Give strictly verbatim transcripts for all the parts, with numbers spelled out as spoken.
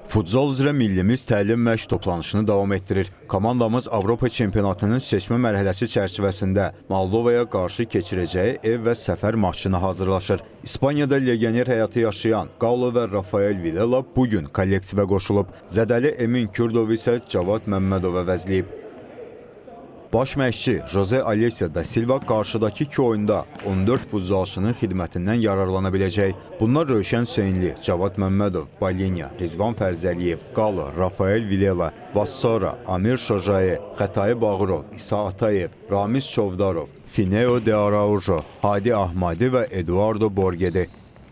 Futsal üzrə millimiz təlim məşq toplanışını davam etdirir. Komandamız Avropa çempionatının seçmə mərhələsi çərçivəsində Moldovaya qarşı keçirəcəyi ev və səfər maçına hazırlaşır. İspaniyada legioner həyatı yaşayan Galo və Rafael Vilela bugün kollektivə qoşulub. Zədəli Emin Kürdov isə Cavad Məmmədova vəzləyib. Baş məşqçi Jose Alessia da Silva qarşıdakı iki oyunda on dörd futzalçının xidmətindən yararlana biləcək. Bunlar Rövşən Hüseynli, Cavad Məmmədov, Balinya, Rizvan Fərzəliyev, Galo, Rafael Vilela, Vassora, Amir Şojaye, Xətai Bağırov, İsa Atayev, Ramiz Çovdarov, Fineo de Araujo, Hadi Ahmadi və Eduardo Borgedi.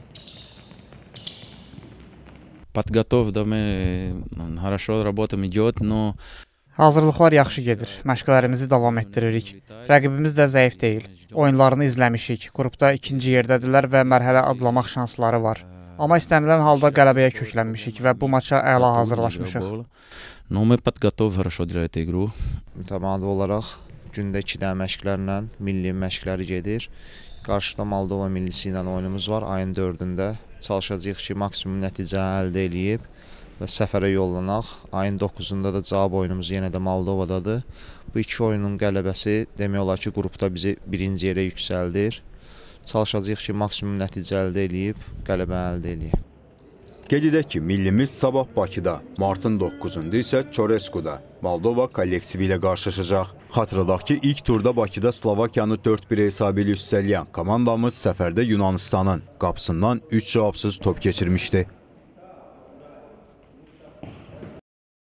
Подготовка хорошо работаем идет, но Hazırlıqlar yaxşı gedir. Məşqlərimizi davam etdiririk. Rəqibimiz də zəif deyil. Oyunlarını izləmişik. Qrupda ikinci yerdədirlər və mərhələ adlamaq şansları var. Amma istənilən halda qələbəyə köklənmişik və bu maça əla hazırlaşmışıq. Но мы подготовы хорошо для этой игры. Mütəmadi olaraq gündə iki dənə məşqlərlə milli məşqləri gedir. Qarşıda Moldova millisi ilə oyunumuz var. Ayın dördündə çalışacağıq ki, maksimum nəticə əldə edib və səfərə yollanaq. Ayın doqquzunda da cavab oyunumuz yenə də Moldovadadır. Bu iki oyunun qələbəsi demək olar ki, qrupda bizi birinci yerə yüksəldir. Çalışacağıq ki, maksimum nəticə əldə edib, qələbə əldə edib. Qeyd edək ki, millimiz sabah Bakıda, martın doqquzunda isə Çoreskuda Moldova kollektivi ilə qarşılaşacaq. Xatırladaq ki, ilk turda Bakıda Slovakiyanı dörd bir hesabı ilə üstələyən komandamız səfərdə Yunanistanın qapısından üç cavabsız top keçirmişdi.